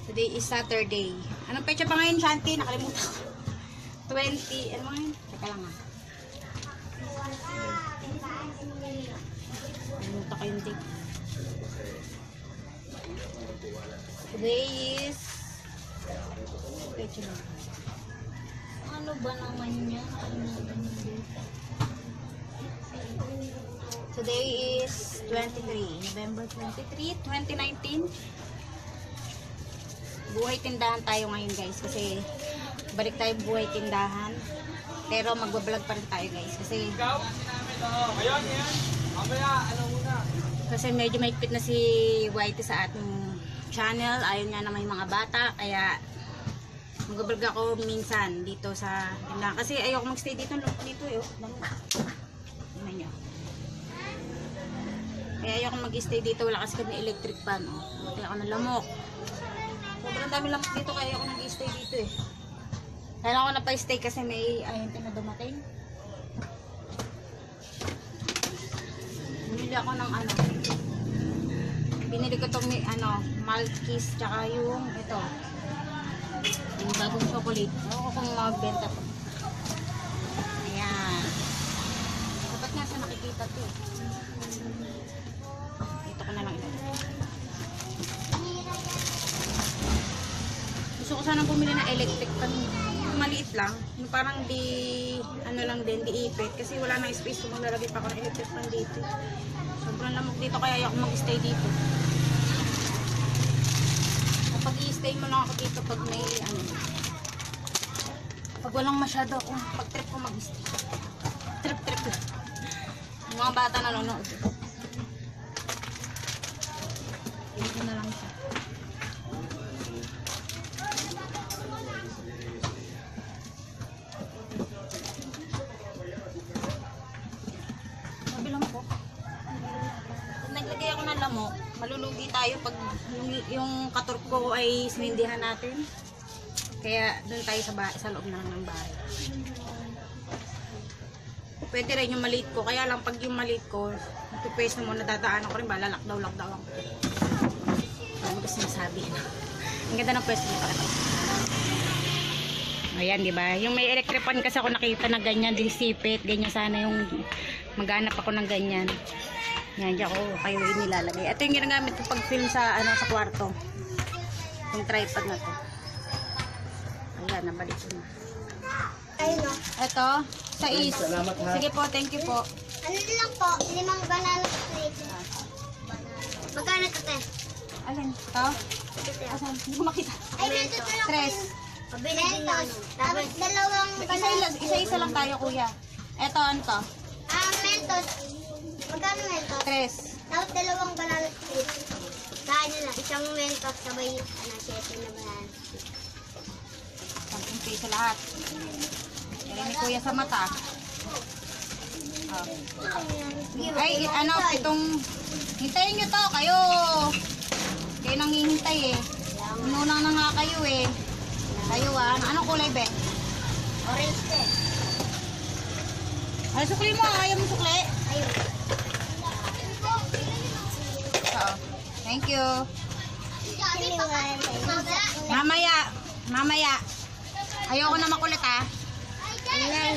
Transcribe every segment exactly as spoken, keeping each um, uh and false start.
Today is Saturday. Anong pecha pa ngayon, Shanti? Nakalimutan ko. twenty. Ano ngayon? Teka lang ah. Nakalimutan ko yung date. Today is pecha ba? Ano ba naman yan? Nakalimutan yung date. Today is twenty-three. November twenty-three, twenty nineteen. Buhay tindahan tayo ngayon guys. Kasi balik tayo buhay tindahan. Pero magbablog pa rin tayo guys. Kasi kasi medyo mahigpit na si Whitey sa ating channel. Ayaw niya na may mga bata. Kaya magbablog ako minsan dito sa tindahan. Kasi ayoko magstay dito. Dito eh. Tingnan nyo. Kaya ayoko mag-stay dito. Wala kasi kami electric fan. Oh. Mati ako ng lamok. Sobrang dami lamok dito. Kaya ayoko mag-stay dito eh. Kaya ako na pa-stay kasi may ahente na dumating. Binili ako ng ano. Binili ko itong ano, Malkis tsaka yung ito. Yung bagong chocolate. Ewan ko kung magbenta to. Ayan. Dapat nga sa nakikita to eh. Ito ko na lang ito. Gusto ko sanang bumili ng electric pan. Maliit lang. Yung parang di, ano lang din, di ipit. Kasi wala nang space kung maglalagay pa ako ng electric pan dito. Sobrang lamok dito kaya ayoko mag-stay dito. Kapag i-stay mo lang ako dito pag may, ano, pag walang masyado akong pag-trip ko mag-stay. Trip-trip lang. Yung mga bata nanonood. Dito na lang siya. Naglagay ako ng lamok, malulugi tayo pag yung, yung katurk ko ay sinindihan natin. Kaya doon tayo sa, bahay, sa loob na lang ng bahay. Pwede rin yung maliit ko, kaya lang pag yung maliit ko, magpipwesto mo, natadaanan ko rin ba, lalakdaw-lakdaw ako. Ano ko sinasabi na. Ang ganda ng pwesto nito. Ayan, di ba? Yung may electric pan kasi ako nakita na ganyan, disipit, ganyan sana yung maghanap ako ng ganyan. Yan, diyan ko kayo inilalagay. Ito yung ginagamit ko pag film sa, ano, sa kwarto. Yung tripod na to. Ayan, nabalik ko na. Ayun o. Ito, sa is. Sige po, thank you po. Ano lang po? Limang banana split. Magkano ito, te? Alin? Ito? Asan? Hindi ko makita. Ay, dito lang. Tres. Pabili din yun. Tapos dalawang banana. Isa-isa lang tayo, kuya. Ito, ano to? Ah, mentos. Magkano mentos? Tres. Tapos dalawang banana split. Saan nyo na? Isang mentos sabay, ano, siyete na banana split. Sampung piso lahat. Kaya ni kuya sa mata. Oh. Ay, ano, itong, hintayin nyo to, kayo. Kayo nang hihintay eh. Unang na nga kayo eh. Kayo ah, anong kulay be? Orange te. Ay, sukli mo, ayaw mo sukli. Ayun. So, thank you. Sili nga yan, te. Mamaya, mamaya. Ayoko na makulit ah. Ay,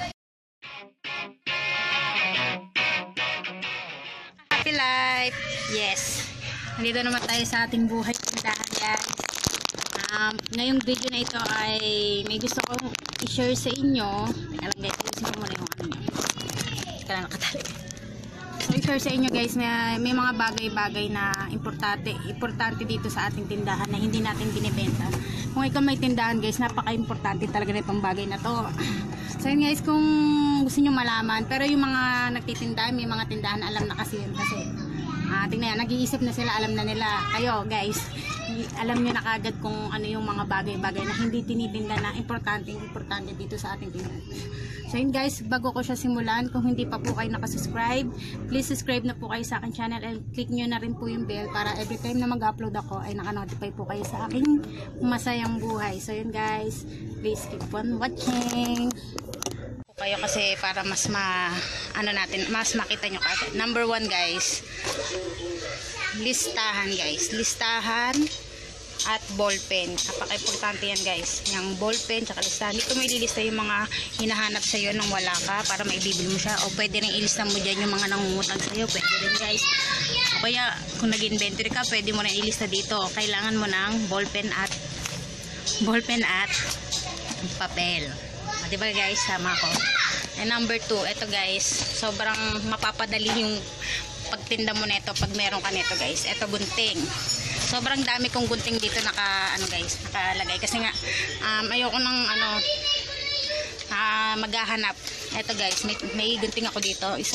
Happy life. Yes. Nandito naman tayo sa ating buhay tindahan guys. Um, ngayong video na ito ay may gusto kong i-share sa inyo. Alam guys, isin ko muna yung ano nyo. Ika na nakatali. So i-share sa inyo guys na may mga bagay-bagay na importante, importante dito sa ating tindahan na hindi natin binibenta. Kung ikaw may tindahan guys, napaka-importante talaga na itong bagay na to. So yun guys, kung gusto nyo malaman, pero yung mga nagtitindahan, may mga tindahan alam na kasi yun kasi uh, tingnan yan, nag-iisip na sila, alam na nila. Kayo guys, alam nyo na kagad kung ano yung mga bagay-bagay na hindi tinitinda na importante, importante dito sa ating tindahan. So yun guys, bago ko siya simulan, kung hindi pa po kayo nakasubscribe, please subscribe na po kayo sa aking channel and click nyo na rin po yung bell para every time na mag-upload ako ay naka-notify po kayo sa aking masayang buhay. So yun guys, please keep on watching. Kayo kasi para mas ma ano natin, mas makita nyo kagad. Number one guys, listahan guys, listahan at ballpen. Napaka-importante yan guys. Yung ballpen, tsaka listahan. Dito may ililista yung mga hinahanap sa'yo nung wala ka para maibibili mo siya. O pwede rin ilista mo dyan yung mga nangungutang sa'yo. Pwede rin guys. O kaya kung nag-inventory ka, pwede mo rin ilista dito. Kailangan mo ng ballpen at ballpen at papel. O, diba guys, sama ko. And number two, ito guys, sobrang mapapadali yung pagtinda mo nito pag meron ka nito guys. Ito gunting. Sobrang dami kong gunting dito naka ano guys, nakalagay kasi nga um, ayoko nang ano uh, maghahanap. Ito guys, may, may gunting ako dito, isa.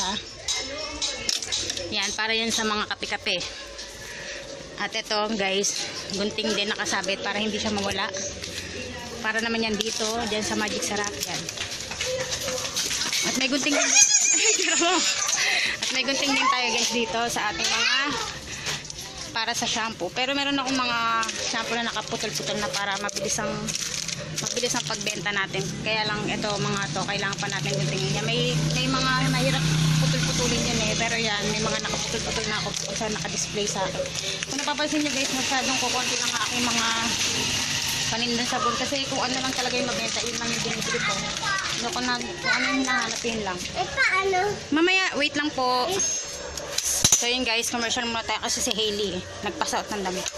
Yan, para yan sa mga kape-kape. At ito guys, gunting din nakasabit para hindi siya mawala. Para naman yan dito, diyan sa magic sarap yan. At may gunting din At may gunting din tayo guys dito sa ating mga para sa shampoo. Pero meron akong mga shampoo na nakaputol-putol na para mabilis ang mabilis ang pagbenta natin. Kaya lang ito mga to kailangan pa natin guntingin. May may mga mahirap putol-putulin yan eh. Pero yan, may mga nakaputol-putol na ako kung saan naka-display sa akin. Kung napapansin niyo guys, masyadong kukunti lang aking mga panindang sabon. Kasi kung ano lang talaga yung mabenta, yun lang yung binibili ko. Ano ko na, kung ano yung hinahanapin lang. Eh, paano? Mamaya, wait lang po. So yun guys, commercial muna tayo kasi si Hailey nagpa-out ng damit.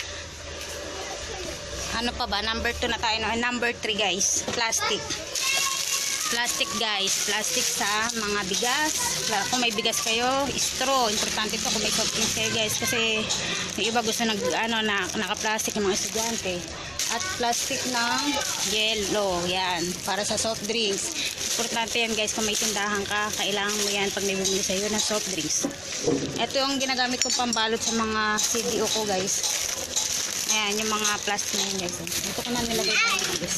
Ano pa ba? Number two na tayo. No? Number three guys, plastic. Plastic guys, plastic sa mga bigas. Kung may bigas kayo, straw. Importante to kung may soft drinks kayo guys. Kasi yung iba gusto nag, ano, na, naka-plastic yung mga estudyante. At plastic ng yellow. Yan, para sa soft drinks. Importante yan guys, kung may tindahan ka, kailangan mo yan pag may bumili sa'yo ng soft drinks. Ito yung ginagamit kong pambalot sa mga C D O ko guys. Ayan, yung mga plastic na yun guys. Ito ko na nilagay tayo guys.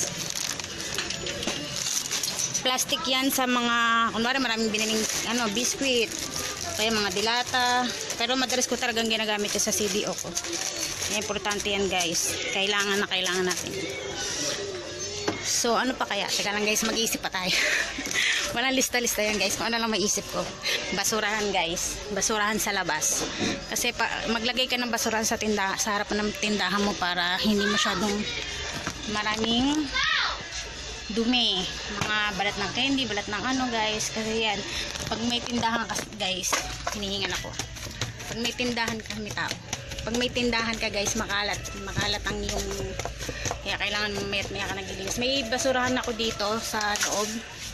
Plastic yan sa mga, kunwari maraming biniling ano, biscuit, kaya mga dilata. Pero madalas ko talagang ginagamit ito sa C D O ko. Ayan, importante yan guys. Kailangan na kailangan natin. So, ano pa kaya? Teka lang guys, mag-iisip pa tayo. Walang lista-lista yan guys. Kung ano lang maisip ko. Basurahan guys. Basurahan sa labas. Kasi pa, maglagay ka ng basurahan sa tindahan, sa harapan ng tindahan mo para hindi masyadong maraming dumi. Mga balat ng candy, balat ng ano guys. Kasi yan, pag may tindahan ka guys, hinihingan ako. Pag may tindahan ka, may tao. Pag may tindahan ka guys, makalat. Makalat ang yung kaya kailangan mayat maya ka naglilinis. May basurahan ako dito sa loob.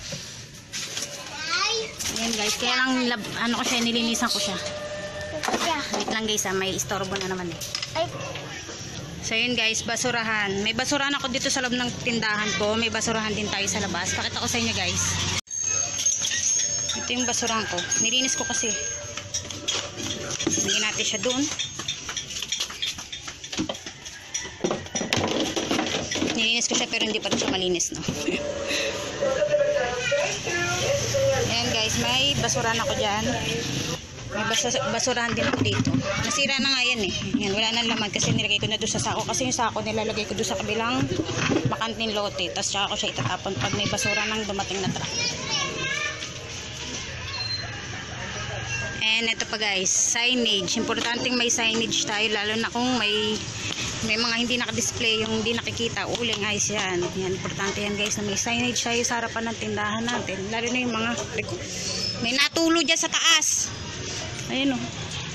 Ayan guys, kaya lang lab, ano ko siya, nilinisan ko siya. Wait lang guys, ah, may istorbo na naman eh. So yun guys, basurahan. May basurahan ako dito sa loob ng tindahan ko. May basurahan din tayo sa labas. Pakita ko sa inyo guys. Ito yung basurahan ko. Nilinis ko kasi. Lagyan natin siya doon. Nilinis ko siya pero hindi pa rin siya malinis, no? Ayan guys, may basurahan ako dyan. May bas basurahan din ako dito. Nasira na nga yan eh. Yan, wala nang laman kasi nilagay ko na doon sa sako. Kasi yung sako nilalagay ko doon sa kabilang makanting lote. Tapos tsaka ko siya itatapon pag may basura nang dumating na truck. And ito pa guys, signage. Importanteng may signage tayo lalo na kung may may mga hindi naka-display, yung hindi nakikita, uling ayos yan. Yan, importante yan guys na may signage tayo sa harapan ng tindahan natin. Lalo na yung mga, may natulo dyan sa taas. Ayun o.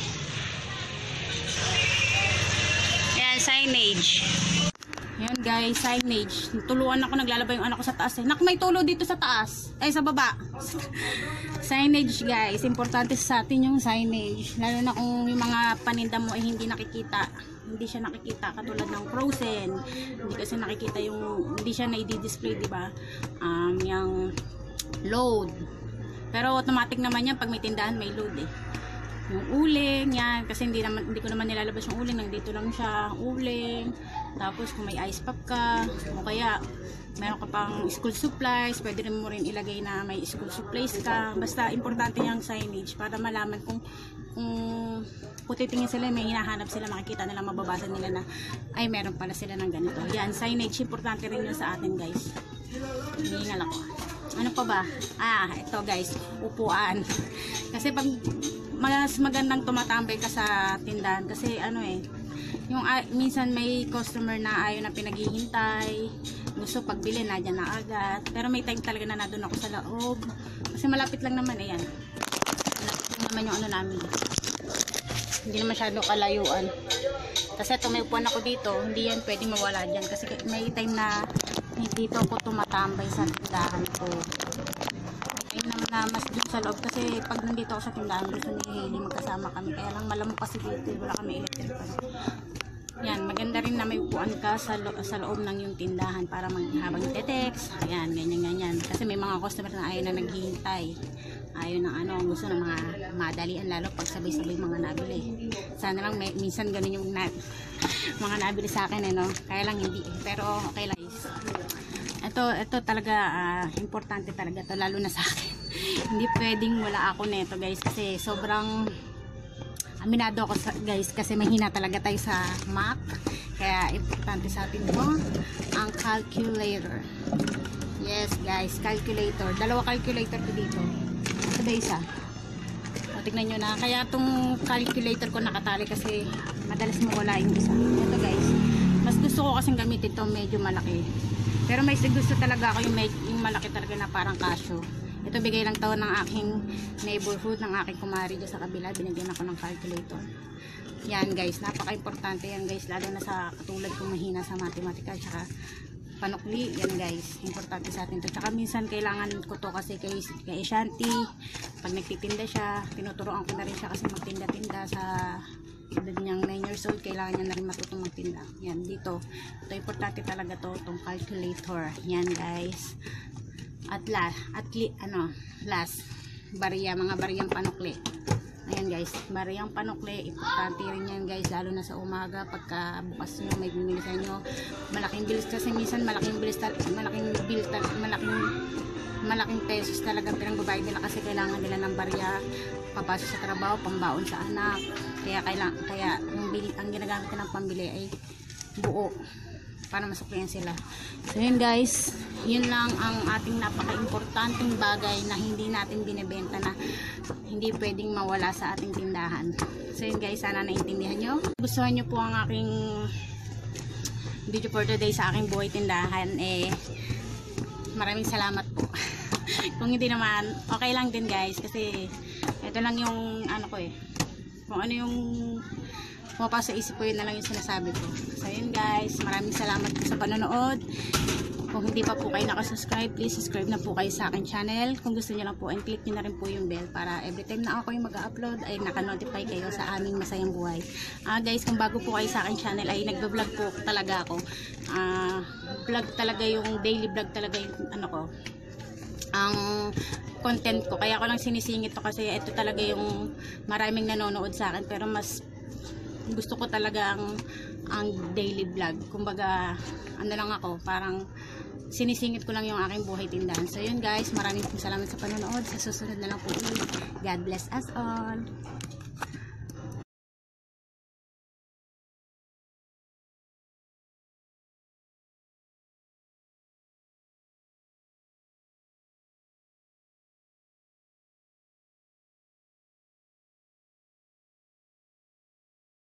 Yan, signage. Yan guys, signage. Tuluan ako, naglalaba yung anak ko sa taas. Eh. Nak, may tulo dito sa taas. Ay, sa baba. Signage guys, importante sa atin yung signage. Lalo na kung yung mga paninda mo ay hindi nakikita. Hindi siya nakikita katulad ng frozen. Hindi kasi nakikita yung, hindi siya na-i-display, di ba? Um, yung load. Pero automatic naman yan pag may tindahan may load eh. Yung uling, yan. Kasi hindi, naman, hindi ko naman nilalabas yung uling. Nandito lang siya, uling. Tapos kung may ice pop ka, o kaya meron ka pang school supplies, pwede rin mo rin ilagay na may school supplies ka. Basta importante yung signage para malaman kung kung, kung titingin sila, may hinahanap sila, makikita nila, mababasa nila na ay meron pala sila ng ganito. Yan, signage, importante rin yun sa atin guys. Hihingal ako. Ano pa ba? Ah, ito guys, upuan. Kasi pag mas magandang tumatambay ka sa tindahan kasi ano eh, yung uh, minsan may customer na ayaw na pinaghihintay, gusto pagbili na dyan na agad, pero may time talaga na nandun ako sa loob kasi malapit lang naman, ayan, malapit lang naman yung ano namin, hindi na masyado kalayuan. Kasi ito, may upuan ako dito, hindi yan pwedeng mawala dyan kasi may time na dito ako tumatambay sa tindahan ko. May time naman na mas dun sa loob kasi pag nandito ako sa tindahan gusto ni Hailey magkasama kami, kaya lang malamok kasi dito, wala kami electric. Yan, maganda rin na may upuan ka sa, lo sa loob ng yung tindahan para maghabang te-text. Ayan, ganyan ganyan. Kasi may mga customer na ayaw na naghihintay. Ayaw ng ano, gusto ng mga madalian, lalo pag sabay-sabay mga nabili. Sana lang may, minsan ganun yung na, mga nabili sa akin, eh, no? Kaya lang hindi. Pero okay lang. Ito, ito talaga, uh, importante talaga to, lalo na sa akin. Hindi pwedeng wala ako neto, guys, kasi sobrang aminado ako sa, guys, kasi mahina talaga tayo sa math, kaya importante sa atin po ang calculator. Yes guys, calculator, dalawa calculator ko dito, ito ba isa, o tignan nyo na, kaya itong calculator ko nakatali kasi madalas mawala yung isa. Ito guys, mas gusto ko kasing gamitin ito, medyo malaki, pero may gusto talaga ako yung, yung malaki talaga na parang casio. Ito bigay lang taon ng aking neighborhood, ng aking kumari dyan sa kabila. Binigyan ako ng calculator. Yan guys, napaka-importante yan guys. Lalo na sa katulad kong mahina sa matematika tsaka panukli. Yan guys, importante sa atin to. Tsaka minsan kailangan ko to kasi kay, kay Shanti. Pag nagtitinda siya, tinuturoan ko na rin siya kasi magtinda-tinda sa edad niyang nine years old. Kailangan niya na rin matutong magtinda. Yan, dito. Ito, importante talaga to, itong calculator. Yan guys. At la, at li, ano, last, bariya, mga bariyang panukli. Ayan guys, bariyang panukli, importante rin yan guys, lalo na sa umaga, pagka bukas nyo may bumili sa inyo. Malaking bilis kasi minsan, malaking bilis, malaking bill, malaking, malaking pesos talaga pinangbabayad nila kasi kailangan nila ng bariya, papasok sa trabaho, pambaon sa anak. Kaya kailangan, kaya ang, bili, ang ginagamit ng pambili ay buo para masuklihan sila. So yun guys, yun lang ang ating napaka-importanting bagay na hindi natin binibenta, na hindi pwedeng mawala sa ating tindahan. So yun guys, sana naintindihan nyo. Gustuhan nyo po ang aking video for today sa aking buhay tindahan, eh maraming salamat po. Kung hindi naman, okay lang din guys, kasi ito lang yung ano ko eh, kung ano yung pumapasok sa isip ko, yun na lang yung sinasabi ko. So yun guys, maraming salamat po sa panonood. Kung hindi pa po kayo nakasubscribe, please subscribe na po kayo sa akin channel. Kung gusto niyo lang po, and click niyo na rin po yung bell para every time na ako yung mag-upload ay naka-notify kayo sa aming masayang buhay. Ah uh, guys, kung bago po kayo sa akin channel ay nagba-vlog po talaga ako. Ah uh, vlog talaga, yung daily vlog talaga yung ano ko, ang content ko. Kaya ko lang sinisingit to kasi ito talaga yung maraming nanonood sa akin, pero mas gusto ko talaga ang, ang daily vlog. Kumbaga, ano lang ako, parang sinisingit ko lang yung aking buhay tindahan. So yun guys, maraming salamat sa panonood. Sa susunod na lang po ulit. God bless us all.